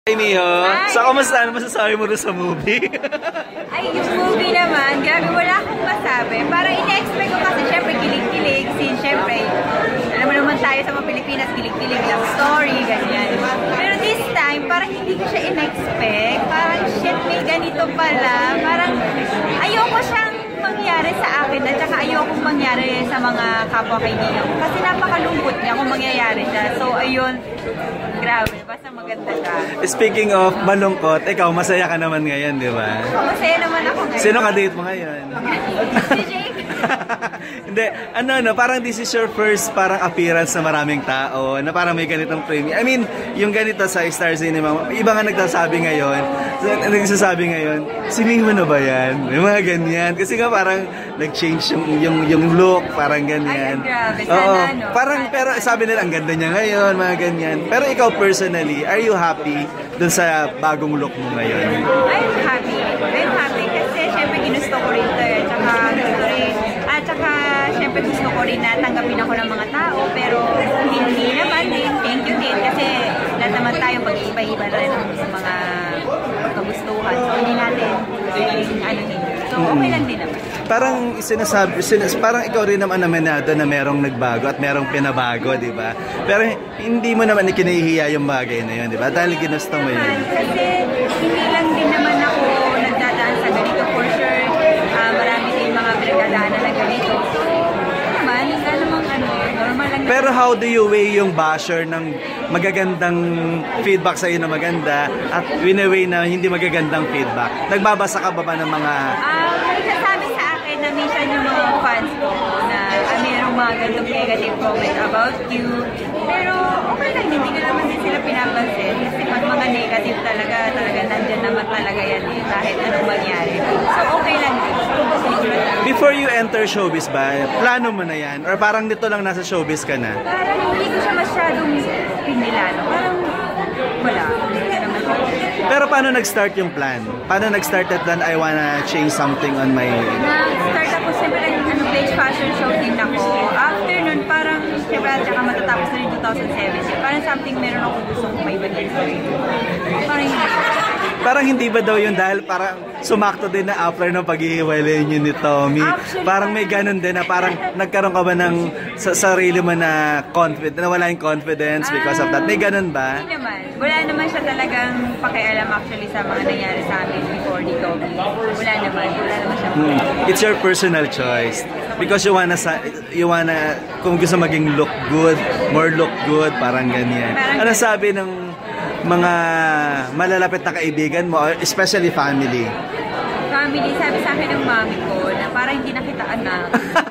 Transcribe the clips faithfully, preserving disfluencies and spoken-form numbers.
Hey Miho, sa kamusta? Ano masasabi mo rin sa movie? Ay, yung movie naman, grabe, wala akong masabi. Parang ina-expect ko kasi syempre kilig-kilig, sin syempre, alam mo naman tayo sa mga Pilipinas, kilig-kilig, love story, ganyan. Pero this time, parang hindi ko siya in-expect. Parang shit, may ganito pala. Parang ayoko siyang mangyari sa akin at saka ayoko mangyari sa mga kapwa kaibigan ko. Kasi napakalungkot niya kung mangyayari siya. So, ayun, grabe, basta maganda siya. Speaking of malungkot, ikaw, masaya ka naman ngayon, di ba? Masaya naman ako ngayon. Sino ka-date mo ngayon? Si Jake. Hindi, ano, no, parang this is your first parang appearance na maraming tao, na parang may ganitong premiere. I mean, yung ganito sa Star Cinema, iba nga nagsasabi ngayon, nagsasabi ngayon, si Miho na ba yan? May mga ganyan. Kasi nga parang nag-change yung, yung, yung look, parang ganyan. Ay, grabe. Sana, oo, no? parang, pero sabi nila, ang ganda niya ngayon, mga ganyan. Pero ikaw personally, are you happy dun sa bagong look mo ngayon? I'm happy. I'm happy kasi syempre ginusto ko rin ito. At saka gusto rin. At saka syempre gusto ko rin na tanggapin ako ng mga tao. Pero hindi naman din. Thank you din. Kasi lahat naman tayo mag-iba-iba rin sa mga kagustuhan. So hindi natin ano din. So okay lang din naman. Parang sinasabi, sinas, parang ikaw rin naman amenado na merong nagbago at merong pinabago, di ba? Pero hindi mo naman ikinahihiya yung bagay na yun, di ba? Dahil ginusto mo yun. Kasi hindi lang din naman ako nagdadaan sa ganito. For sure, uh, marami din mga pinagdadaanan na ganito. So, naman, wala namang ano, normal lang. Pero how do you weigh yung basher ng magagandang feedback sa iyo na maganda at win-away na hindi magagandang feedback? Nagbabasa ka ba ba ng mga... Um, nagsasabi sa akin na minsan yung mga fans ko na ah, mayroong mga ganitong negative comment about you. Pero okay lang, hindi ko naman din sila pinapansin. Kasi pag mga negative talaga, talaga nandyan naman talaga yan eh, kahit anong mangyari. So okay lang din. Before you enter showbiz ba, plano mo na yan? Or parang dito lang nasa showbiz ka na? Parang hindi ko siya masyadong pinilano. Parang wala. Hindi naman. Pero paano nag-start yung plan? Paano nag-start that plan, I wanna change something on my... Nag-start ako siyempre ng ano, page fashion show din ako. After nun, parang siyempre at saka matatapos na rin two thousand seventeen. Parang something meron ako gusto kong may bagay. Parang hindi. Parang hindi ba daw yun dahil parang sumakto din na after ng paghihiwalay niyo ni Tommy? Actually, parang may ganun din na parang nagkaroon ka ba ng sa sarili mo na confidence, na wala yung confidence because of that? May ganun ba? Hindi naman. Wala naman siya talagang pakialam actually sa mga nangyari sa amin before ni Tommy. Wala naman. Wala naman siya. Hmm. It's your personal choice. Because you wanna, you wanna, kung gusto maging look good, more look good, parang ganyan. Ano sabi ng mga malalapit na kaibigan mo, especially family? Family, sabi sa akin ng mami ko na parang hindi nakita anak.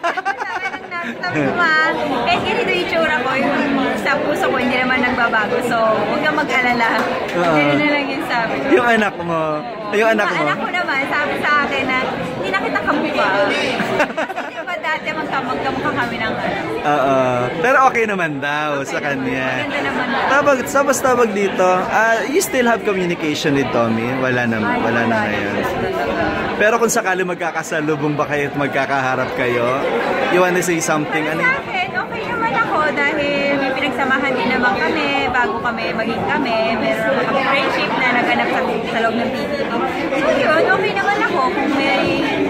Sabi ko ma, kahit ganito yung itsura ko, yung sa puso ko hindi naman nagbabago. So, huwag kang mag-alala. Ganun na lang yung sabi ko. Yung anak mo? Yung anak mo? Anak ko naman, sabi sa akin na hindi na kita kamukha. Kasi diba dati magkamukha kami ng ano. Oo. Pero okay naman daw sa kanya. Maganda naman na. Tabag, sabas tabag dito, uh, you still have communication with Tommy? Wala na, wala na ngayon. Pero kung sakali magkakasalubong ba kayo at magkakaharap kayo, you wanna say something? Ano? Sa akin, okay naman ako dahil may pinagsamahan din naman kami bago kami maging kami. Meron naman kami friendship na naganap sa, sa loob ng T V. So yun, okay naman ako kung may,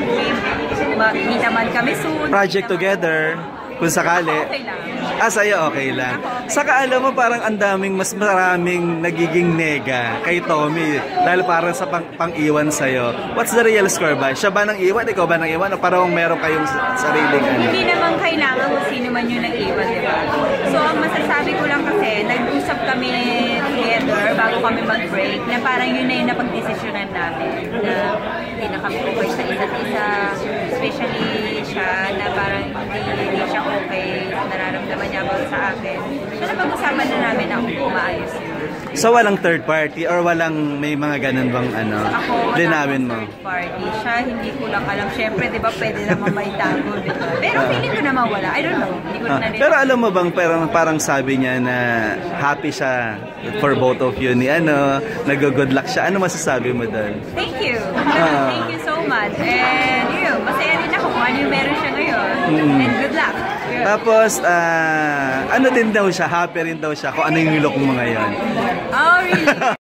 may meet naman kami soon. Project together, kung sakali. Okay lang. Ah, sa'yo okay lang. Saka alam mo parang ang daming, mas maraming nagiging nega kay Tommy dahil parang sa pang, pang-iwan sa'yo. What's the real score ba? Siya ba nang iwan? Ikaw ba nang iwan? O parang meron kayong sariling ano? Hindi naman kailangan kung sino man yung nag-iwan, di ba? So, ang masasabi ko lang kasi, nag-usap kami together bago kami mag-break na parang yun na yung napag-desisyonan namin na hindi na kami okay sa isa't isa. Especially siya na parang hindi, hindi siya okay. Nararamdaman niya about sa akin. So, napag-usapan na namin na kung maayos yun. So, walang third party or walang may mga ganun bang ano? Ako, linawin mo? Third party. Siya, hindi ko lang alam. Siyempre, di ba, pwede naman may tago, di ba? Pero feeling ko naman wala. I don't know. Hindi ko Ah, na pero alam mo bang parang, parang sabi niya na happy siya for both of you ni ano, nag-good luck siya. Ano masasabi mo doon? Thank you. Thank you so much. And yun, masaya rin ako kung ano yung meron siya ngayon. Mm. And good luck. Yun. Tapos, ah, ano din daw siya, happy rin daw siya kung ano yung look mo ngayon. Oh, really?